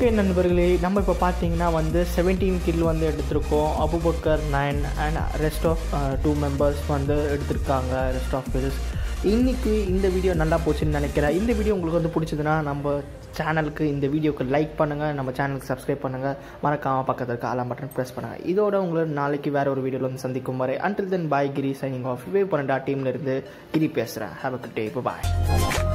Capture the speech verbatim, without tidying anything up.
Okay நண்பர்களே, நம்ம இப்போ பார்த்தீங்கன்னா வந்து செவன்டீன் கில் வந்து எடுத்திருக்கோம். Abubakar nine and rest of two members வந்து எடுத்திருக்காங்க. Rest of bills. இன்றைக்கி இந்த வீடியோ நல்லா போச்சுன்னு நினைக்கிறேன். இந்த வீடியோ உங்களுக்கு வந்து பிடிச்சதுன்னா நம்ம சேனலுக்கு இந்த வீடியோக்கு லைக் பண்ணுங்கள், நம்ம சேனலுக்கு சப்ஸ்கிரைப் பண்ணுங்கள், மறக்காமல் பக்கத்தில் இருக்க ஆல் பட்டன் ப்ரெஸ் பண்ணுங்கள். இதோட உங்களை நாளைக்கு வேறு ஒரு வீடியோவில் வந்து சந்திக்கும் வரை until then bye Giri signing off. வே பண்ண டீம்லேருந்து கிரி பேசுகிறேன். Have a good day. Bye.